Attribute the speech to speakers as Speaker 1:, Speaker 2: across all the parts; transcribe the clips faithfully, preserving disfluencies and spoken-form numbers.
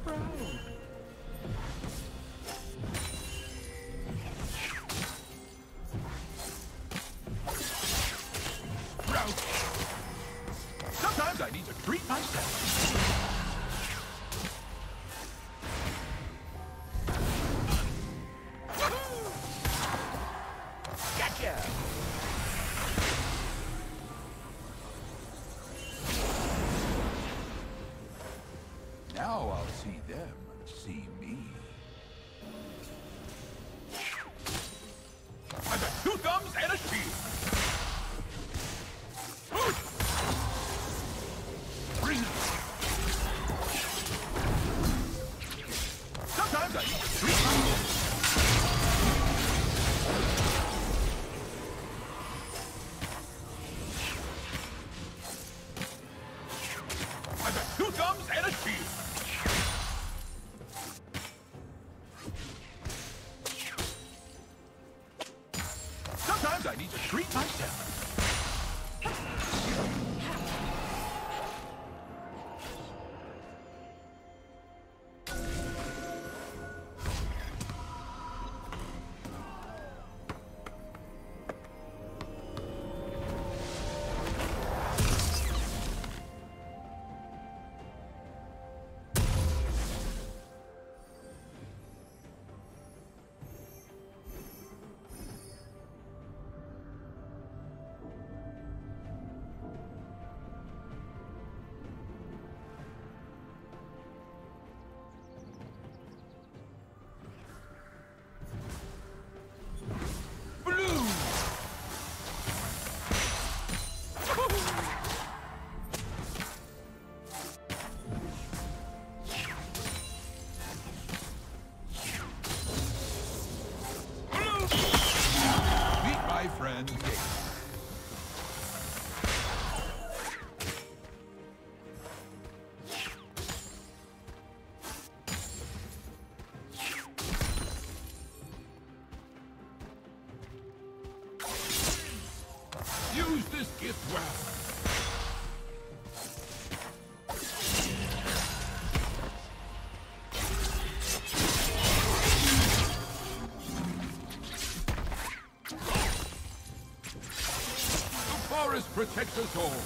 Speaker 1: proud. Crouch. Sometimes I need to treat myself. Gotcha. Now I'll see them see me. I've got two thumbs and a shield. Bring it. Sometimes I need to treat myself. I've got two thumbs and a shield. Sometimes I need to treat myself. Use this gift well. The forest protects us all.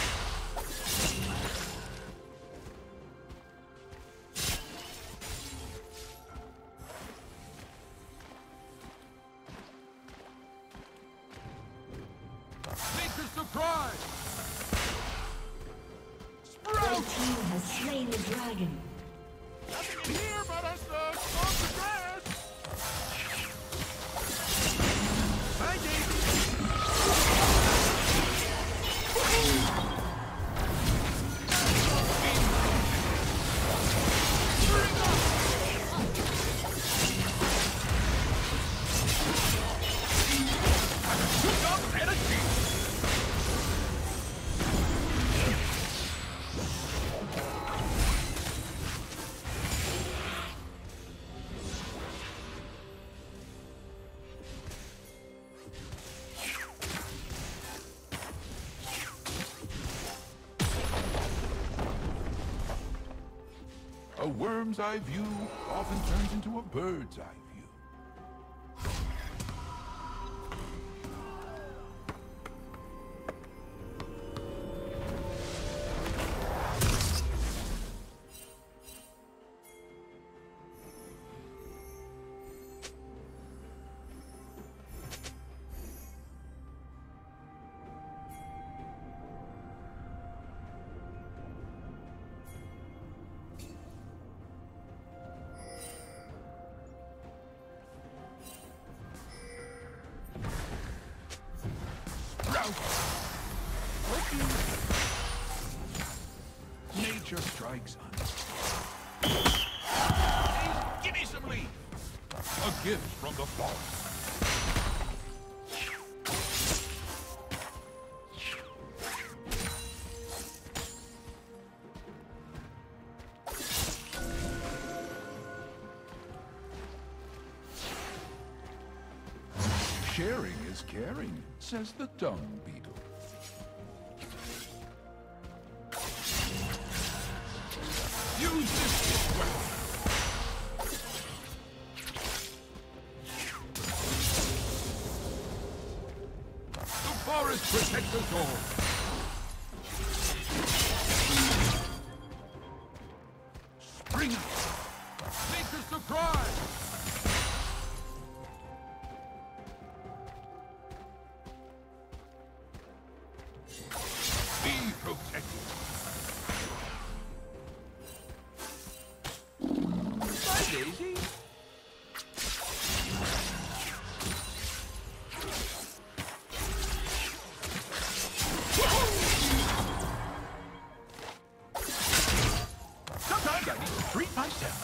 Speaker 1: A worm's eye view often turns into a bird's eye view. Nature strikes on. Give me some leaf. A gift from the forest. Sharing is caring, says the dung beetle. Use this gift well. storm. Spring up. Make a surprise. Be protected. Bye, Daisy. Sometimes I need to treat myself.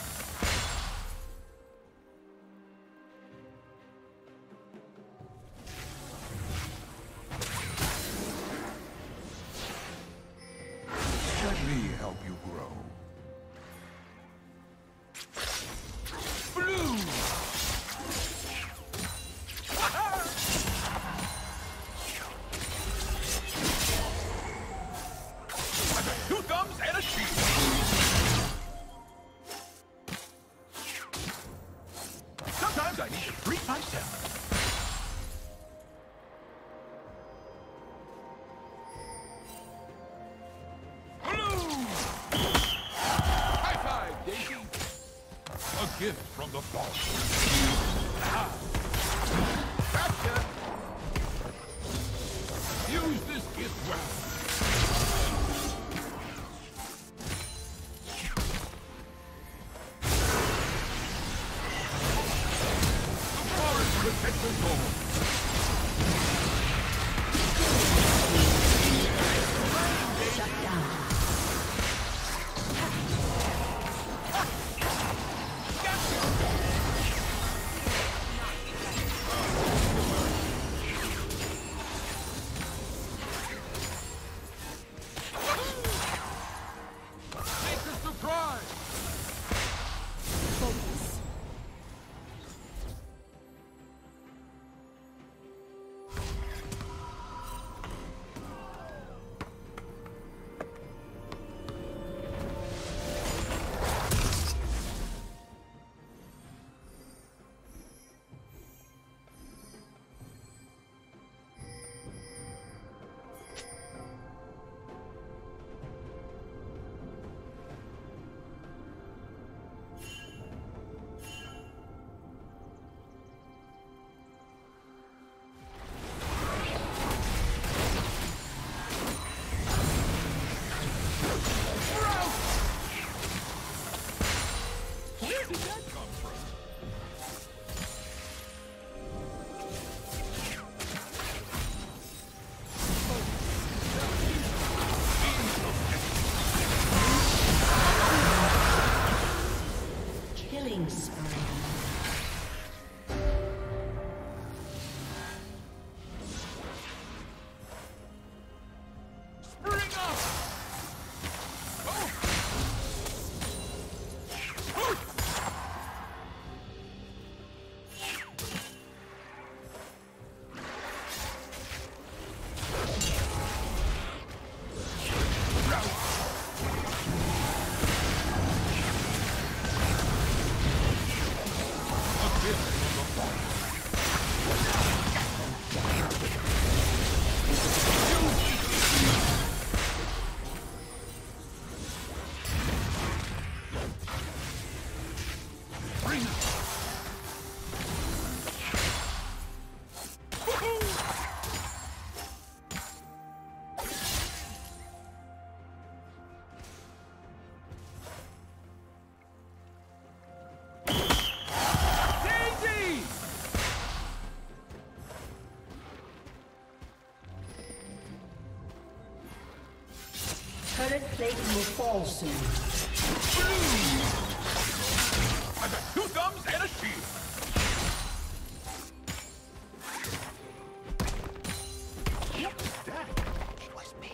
Speaker 1: Let me help you grow. Blue! I got two thumbs and a shield. Sometimes I need to treat myself. High five, Daisy! A gift from the boss. Ah. Gotcha! Use this gift well. The forest protects us all.
Speaker 2: Shut down.
Speaker 1: Make a surprise!
Speaker 2: Focus.
Speaker 1: Where did that come from?
Speaker 2: Killing spree.
Speaker 1: Spring up! Oh!
Speaker 2: Turret plate will fall soon.
Speaker 1: I got two thumbs and a shield. What's that?
Speaker 2: It was me.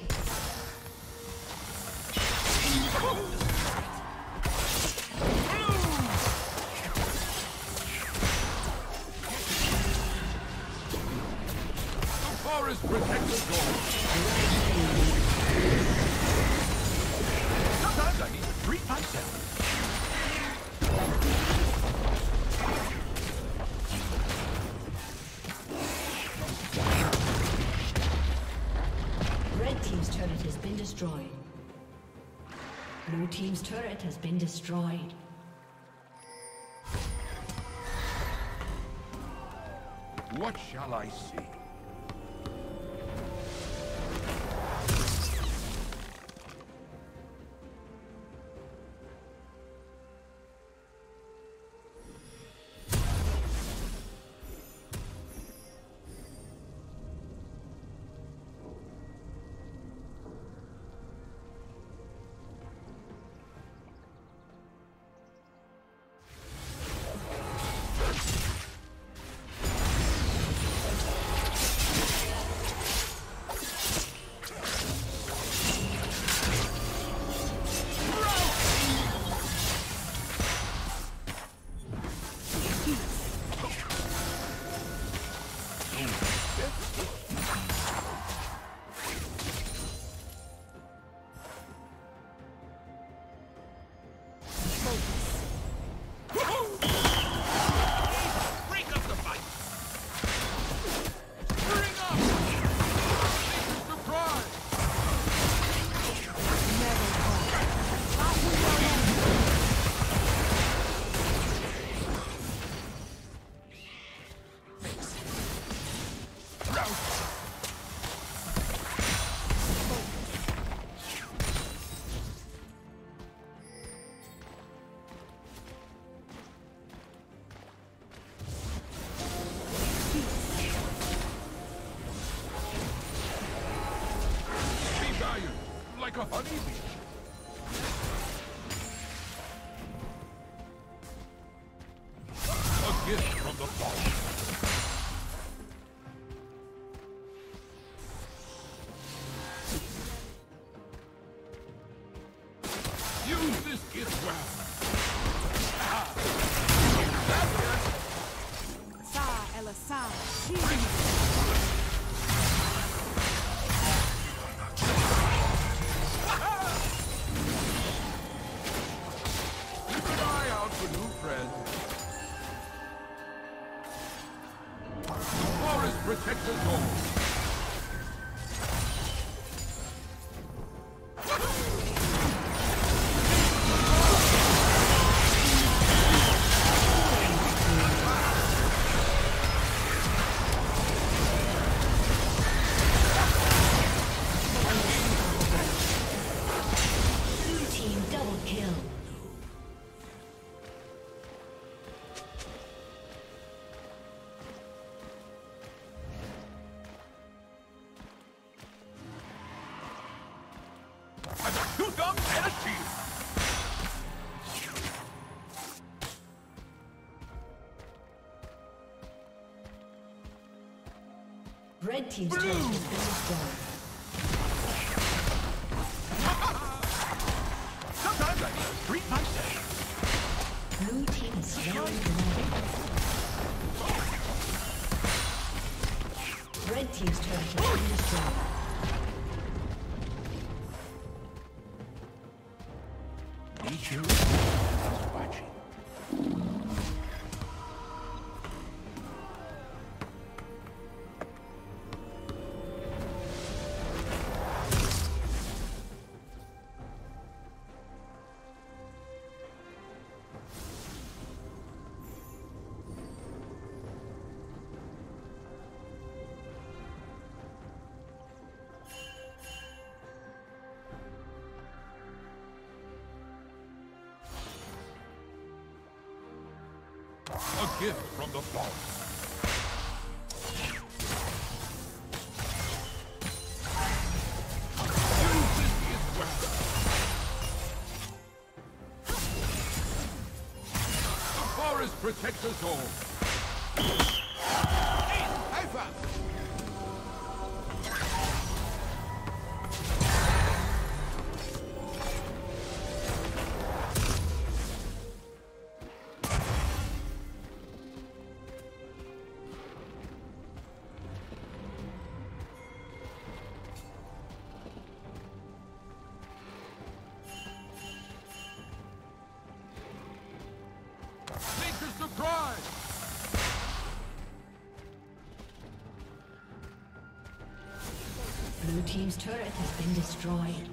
Speaker 1: The forest protects the gold. Sometimes I need to treat myself.
Speaker 2: Red team's turret has been destroyed. Blue team's turret has been destroyed.
Speaker 1: What shall I see? Like a honeybee. A gift from the vault. Use this gift well. Ah.
Speaker 3: Sa ela sa.
Speaker 1: Protect us all.
Speaker 2: Blue team double kill. Red team's turret has been destroyed.
Speaker 1: Sometimes I just treat myself.
Speaker 2: Blue team is slain. Red team's turret has been destroyed.
Speaker 1: Nature is watching. A gift from the vault. Use this gift well. The forest protects us all. Ivern!
Speaker 2: team's turret has been destroyed.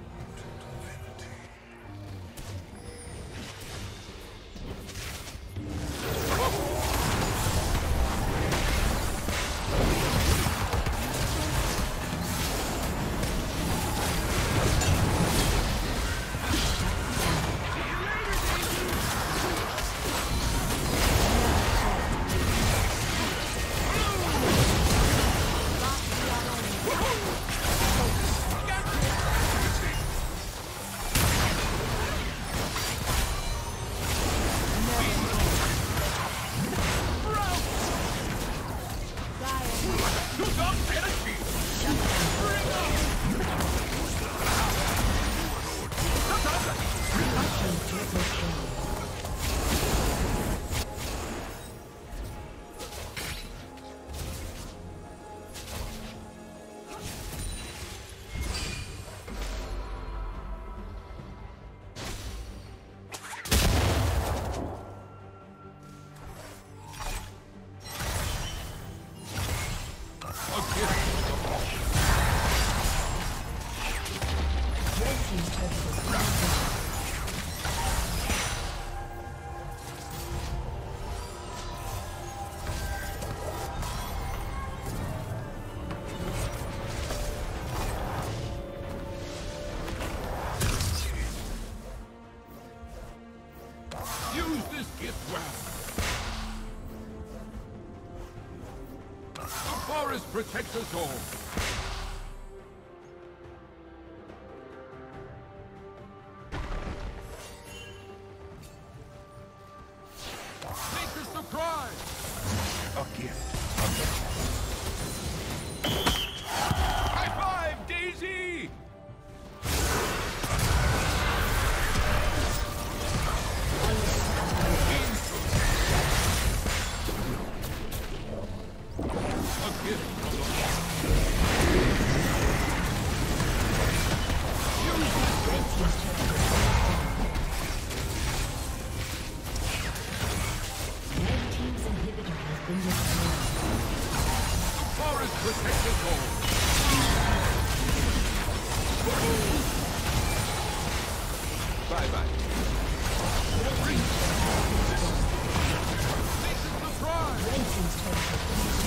Speaker 1: Protect us all. Take the surprise! A gift. High five, Daisy! A gift. Bye-bye. Make the surprise!